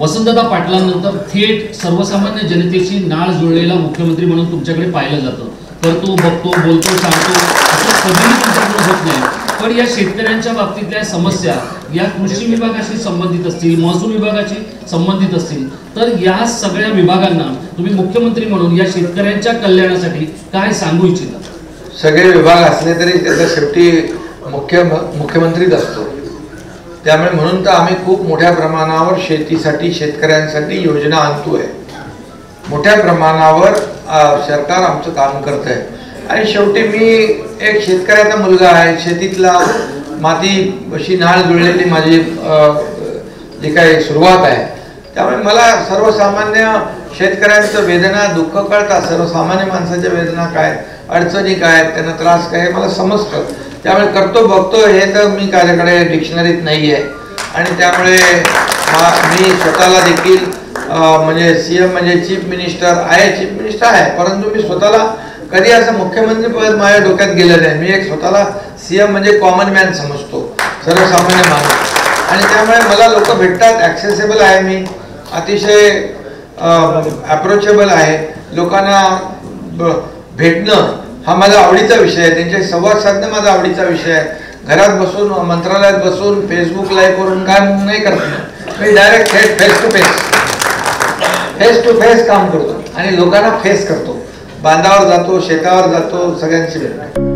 वसंतदादा पाटलांनंतर थेट सर्वसामान्य जनतेची नाळ जुळलेला मुख्यमंत्री म्हणून तुमच्याकडे पाहिलं जातं। करतो, बघतो, बोलतो, सांगतो असं कधीही तुमच्याकडे होत नाही। पण या शेतकऱ्यांच्या बाबतीतल्या समस्या या कृषी विभागाशी संबंधित असतील, महसूल विभागाशी संबंधित असतील, तर या सगळ्या विभागांना तुम्ही मुख्यमंत्री म्हणून या शेतकऱ्यांच्या कल्याणासाठी काय सांगू इच्छिता? सगळे विभाग असले तरी त्याचा शेवटी मुख्यमंत्रीच असतो। त्यामुळे म्हणून तर आम्ही खूप मोठ्या प्रमाणावर शेतीसाठी, शेतकऱ्यांसाठी योजना आणतोय। मोठ्या प्रमाणावर सरकार आमचं काम करत आहे। आणि शेवटी मी एक शेतकऱ्याचा मुलगा आहे, शेतीतला मातीशी नाळ जुळलेली माझी जी काही सुरुवात आहे। त्यामुळे मला सर्वसामान्य शेतकऱ्यांचं वेदना, दुःख कळतात। सर्वसामान्य माणसाच्या वेदना काय, अडचणी काय, त्यांना त्रास काय मला समजतं। त्यामुळे करतो, बघतो हे तर मी माझ्याकडे डिक्शनरीत नाही आहे। आणि त्यामुळे मी स्वतःला देखील म्हणजे सीएम म्हणजे चीफ मिनिस्टर आहे, परंतु मी स्वतःला कधी असं मुख्यमंत्री पद माझ्या डोक्यात गेलं नाही। मी एक स्वतःला सीएम म्हणजे कॉमन मॅन समजतो, सर्वसामान्य माणूस। आणि त्यामुळे मला लोक भेटतात, ॲक्सेसिबल आहे, मी अतिशय अप्रोचेबल आहे। लोकांना भेटणं हा माझा आवडीचा विषय आहे, त्यांचे संवाद साधणं माझा आवडीचा विषय आहे। घरात बसून, मंत्रालयात बसून, फेसबुक लाईव्ह करून काम नाही करत मी डायरेक्ट फेस टू फेस काम करतो आणि लोकांना फेस करतो। बांधावर जातो, शेतावर जातो, सगळ्यांशी भेटतो।